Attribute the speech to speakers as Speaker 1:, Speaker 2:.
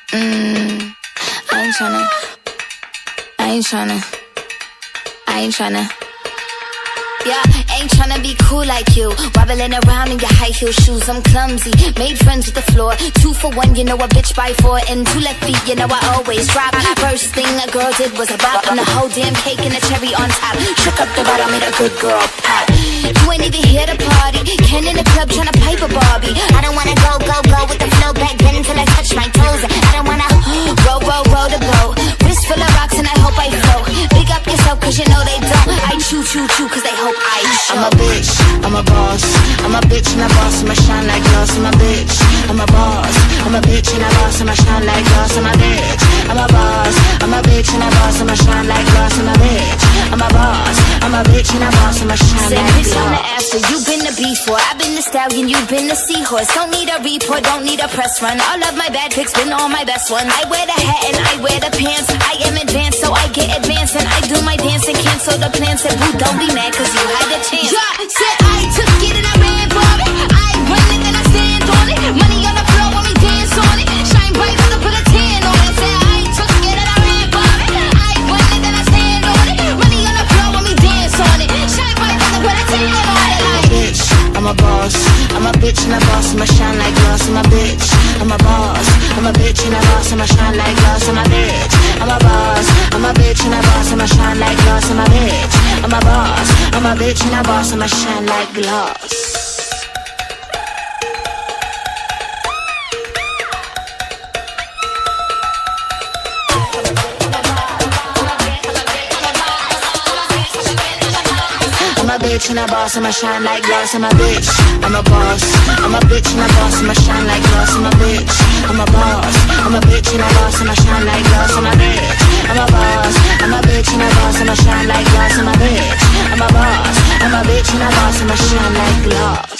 Speaker 1: I ain't tryna. Yeah, ain't tryna be cool like you. Wobbling around in your high heel shoes, I'm clumsy. Made friends with the floor. 2 for 1, you know a bitch by 4. And 2 left feet, you know I always drop. First thing a girl did was a bop. And the whole damn cake and the cherry on top. Shook up the bottom, made a good girl pop. You ain't even here to party. Ken in the club tryna pipe a Barbie. I don't wanna go with the flow back then until I touch my toes. I don't wanna roll the boat. Wrist full of rocks and I hope I float. Big up yourself cause you know they don't. I chew cause they hope I show.
Speaker 2: I'm a bitch, I'm a boss. I'm a bitch and a boss, I'ma shine like glass. I'm a bitch, I'm a boss. I'm a bitch and a boss, I'ma shine like glass. I'm a bitch, I'm a boss. I'm a bitch and a boss, I'ma shine like glass. I'm a bitch, I'm a boss. I'm a bitch and a boss, I'ma shine like glass.
Speaker 1: On the after, you've been the before. I've been the stallion, you've been the seahorse. Don't need a report, don't need a press run. All of my bad pics been all my best ones. I wear the hat and I wear the pants. I am advanced, so I get advanced. And I do my dance and cancel the plans. Said boo, don't be mad cause you had a chance. Yeah, said I took it and I ran for it. I run it and I stand on it. Money on the floor when we dance on it. Shine bright when I put a tan on it. Said I took it and I ran for it. I run it and I stand on it. Money on the floor when we dance on it. Shine bright when I put a tan on it.
Speaker 2: Bitch, I'm a boss. I'm a bitch and a boss, I'ma shine like glass. I'm a bitch, I'm a boss. I'm a bitch and a boss, I'ma shine like glass. I'm a bitch, I'm a boss. I'm a bitch and a boss, I'ma shine like glass. I'm a bitch, I'm a boss. I'm a bitch and a boss, I'ma shine like glass. I'm a bitch and a boss, I'ma shine like glass. I'm a bitch, I'm a boss. I'm a bitch and a boss, I'ma shine like glass. I'm a bitch, I'm a boss. I'm a bitch and a boss, I'ma shine like glass. I'm a bitch, I'm a boss. I'm a bitch and a boss, I'ma shine like glass. I'm a bitch, I'm a boss. I'm a bitch and a boss, I'ma shine like glass.